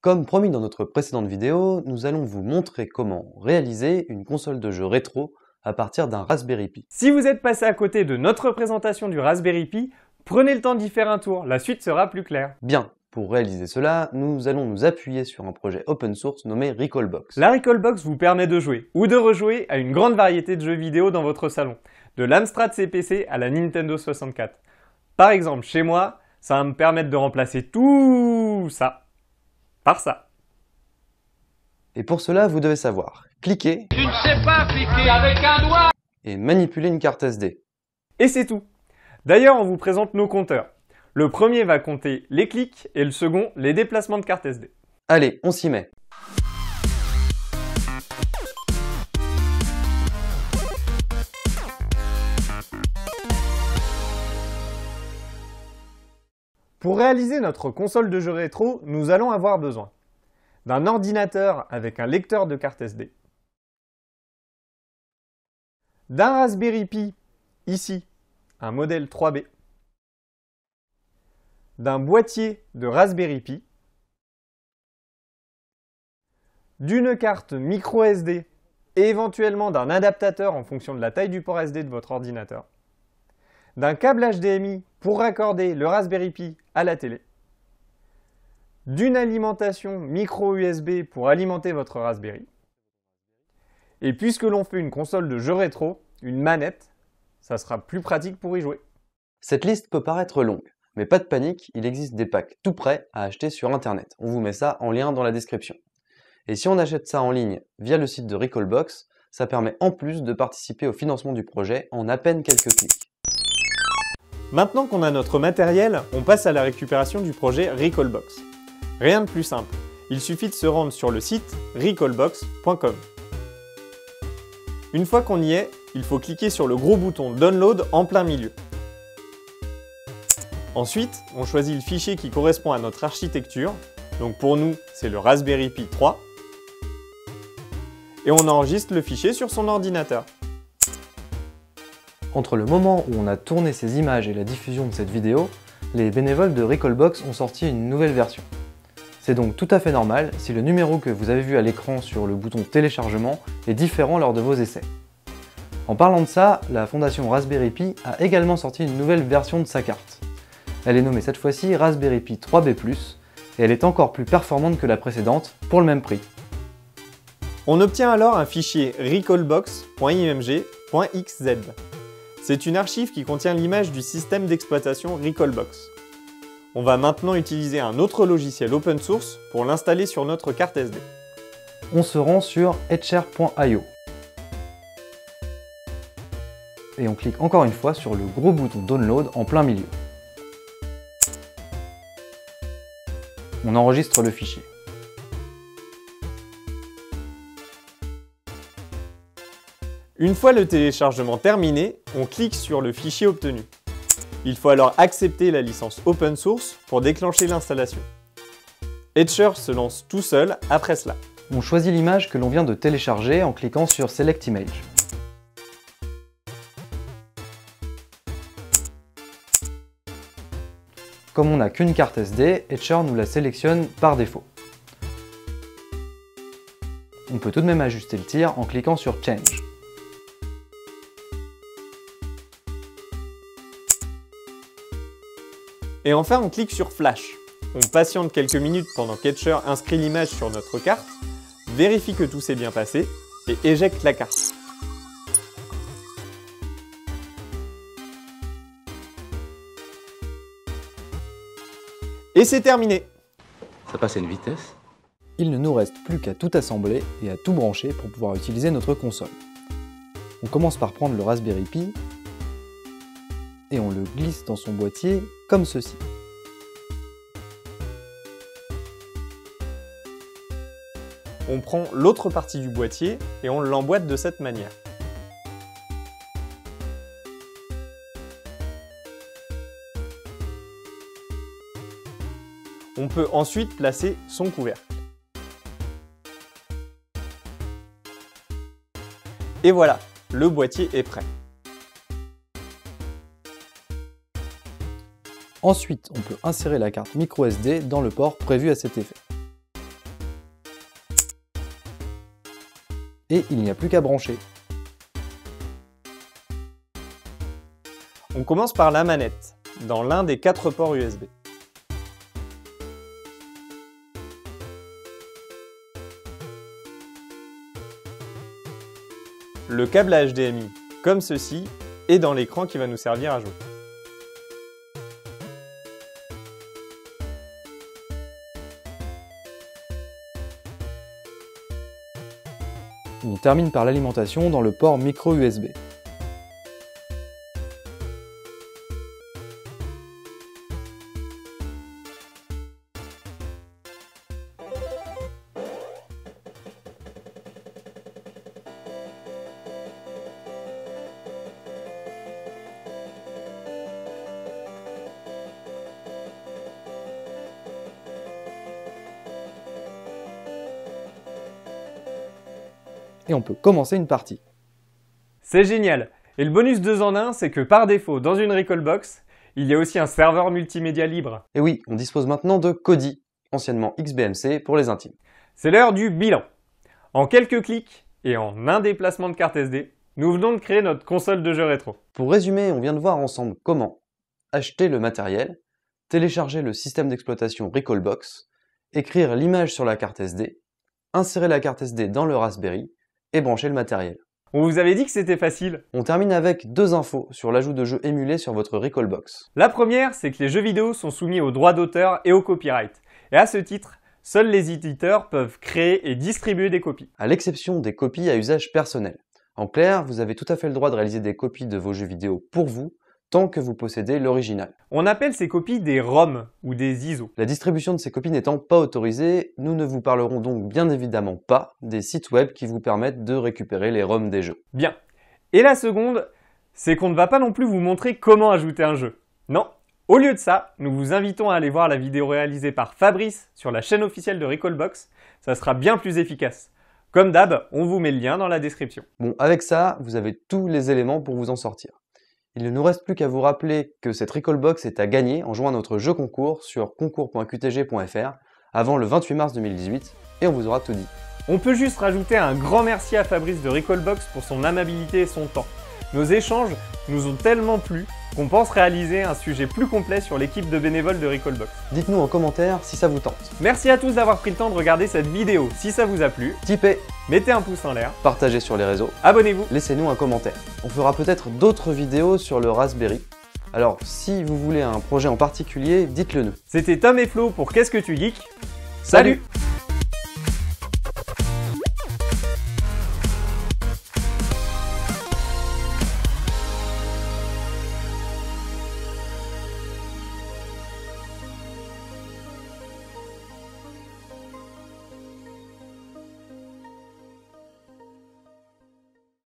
Comme promis dans notre précédente vidéo, nous allons vous montrer comment réaliser une console de jeu rétro à partir d'un Raspberry Pi. Si vous êtes passé à côté de notre présentation du Raspberry Pi, prenez le temps d'y faire un tour, la suite sera plus claire. Bien, pour réaliser cela, nous allons nous appuyer sur un projet open source nommé Recalbox. La Recalbox vous permet de jouer ou de rejouer à une grande variété de jeux vidéo dans votre salon, de l'Amstrad CPC à la Nintendo 64. Par exemple, chez moi, ça va me permettre de remplacer tout ça par ça. Et pour cela, vous devez savoir cliquer Tu ne sais pas cliquer avec un doigt et manipuler une carte SD. Et c'est tout. D'ailleurs, on vous présente nos compteurs. Le premier va compter les clics et le second, les déplacements de carte SD. Allez, on s'y met. Pour réaliser notre console de jeu rétro, nous allons avoir besoin d'un ordinateur avec un lecteur de carte SD, d'un Raspberry Pi, ici, un modèle 3B, d'un boîtier de Raspberry Pi, d'une carte micro SD et éventuellement d'un adaptateur en fonction de la taille du port SD de votre ordinateur, d'un câble HDMI pour raccorder le Raspberry Pi à la télé, d'une alimentation micro USB pour alimenter votre Raspberry, et puisque l'on fait une console de jeu rétro, une manette, ça sera plus pratique pour y jouer. Cette liste peut paraître longue, mais pas de panique, il existe des packs tout prêts à acheter sur internet. On vous met ça en lien dans la description. Et si on achète ça en ligne via le site de Recalbox, ça permet en plus de participer au financement du projet en à peine quelques clics. Maintenant qu'on a notre matériel, on passe à la récupération du projet Recalbox. Rien de plus simple, il suffit de se rendre sur le site recalbox.com. Une fois qu'on y est, il faut cliquer sur le gros bouton Download en plein milieu. Ensuite, on choisit le fichier qui correspond à notre architecture, donc pour nous, c'est le Raspberry Pi 3, et on enregistre le fichier sur son ordinateur. Entre le moment où on a tourné ces images et la diffusion de cette vidéo, les bénévoles de Recalbox ont sorti une nouvelle version. C'est donc tout à fait normal si le numéro que vous avez vu à l'écran sur le bouton téléchargement est différent lors de vos essais. En parlant de ça, la fondation Raspberry Pi a également sorti une nouvelle version de sa carte. Elle est nommée cette fois-ci Raspberry Pi 3B+, et elle est encore plus performante que la précédente pour le même prix. On obtient alors un fichier recalbox.img.xz. C'est une archive qui contient l'image du système d'exploitation Recalbox. On va maintenant utiliser un autre logiciel open source pour l'installer sur notre carte SD. On se rend sur etcher.io. Et on clique encore une fois sur le gros bouton Download en plein milieu. On enregistre le fichier. Une fois le téléchargement terminé, on clique sur le fichier obtenu. Il faut alors accepter la licence open source pour déclencher l'installation. Etcher se lance tout seul après cela. On choisit l'image que l'on vient de télécharger en cliquant sur Select Image. Comme on n'a qu'une carte SD, Etcher nous la sélectionne par défaut. On peut tout de même ajuster le tir en cliquant sur Change. Et enfin, on clique sur Flash. On patiente quelques minutes pendant qu'Etcher inscrit l'image sur notre carte, vérifie que tout s'est bien passé et éjecte la carte. Et c'est terminé! Ça passe à une vitesse. Il ne nous reste plus qu'à tout assembler et à tout brancher pour pouvoir utiliser notre console. On commence par prendre le Raspberry Pi et on le glisse dans son boîtier comme ceci. On prend l'autre partie du boîtier et on l'emboîte de cette manière. On peut ensuite placer son couvercle. Et voilà, le boîtier est prêt. Ensuite, on peut insérer la carte micro SD dans le port prévu à cet effet. Et il n'y a plus qu'à brancher. On commence par la manette, dans l'un des 4 ports USB. Le câble HDMI, comme ceci, est dans l'écran qui va nous servir à jouer. On termine par l'alimentation dans le port micro USB. Et on peut commencer une partie. C'est génial! Et le bonus 2 en 1, c'est que par défaut, dans une Recalbox, il y a aussi un serveur multimédia libre. Et oui, on dispose maintenant de Kodi, anciennement XBMC pour les intimes. C'est l'heure du bilan. En quelques clics et en un déplacement de carte SD, nous venons de créer notre console de jeux rétro. Pour résumer, on vient de voir ensemble comment acheter le matériel, télécharger le système d'exploitation Recalbox, écrire l'image sur la carte SD, insérer la carte SD dans le Raspberry et brancher le matériel. On vous avait dit que c'était facile. On termine avec 2 infos sur l'ajout de jeux émulés sur votre Recalbox. La première, c'est que les jeux vidéo sont soumis aux droits d'auteur et au copyright. Et à ce titre, seuls les éditeurs peuvent créer et distribuer des copies. À l'exception des copies à usage personnel. En clair, vous avez tout à fait le droit de réaliser des copies de vos jeux vidéo pour vous, tant que vous possédez l'original. On appelle ces copies des ROM ou des ISO. La distribution de ces copies n'étant pas autorisée, nous ne vous parlerons donc bien évidemment pas des sites web qui vous permettent de récupérer les ROM des jeux. Bien. Et la seconde, c'est qu'on ne va pas non plus vous montrer comment ajouter un jeu. Non. Au lieu de ça, nous vous invitons à aller voir la vidéo réalisée par Fabrice sur la chaîne officielle de Recalbox. Ça sera bien plus efficace. Comme d'hab, on vous met le lien dans la description. Bon, avec ça, vous avez tous les éléments pour vous en sortir. Il ne nous reste plus qu'à vous rappeler que cette Recalbox est à gagner en jouant à notre jeu concours sur concours.qtg.fr avant le 28 mars 2018 et on vous aura tout dit. On peut juste rajouter un grand merci à Fabrice de Recalbox pour son amabilité et son temps. Nos échanges nous ont tellement plu qu'on pense réaliser un sujet plus complet sur l'équipe de bénévoles de Recalbox. Dites-nous en commentaire si ça vous tente. Merci à tous d'avoir pris le temps de regarder cette vidéo. Si ça vous a plu, Tipez, mettez un pouce en l'air, partagez sur les réseaux, abonnez-vous. laissez-nous un commentaire. On fera peut-être d'autres vidéos sur le Raspberry. Alors si vous voulez un projet en particulier, dites-le nous. C'était Tom et Flo pour Qu'est-ce que tu geeks? Salut.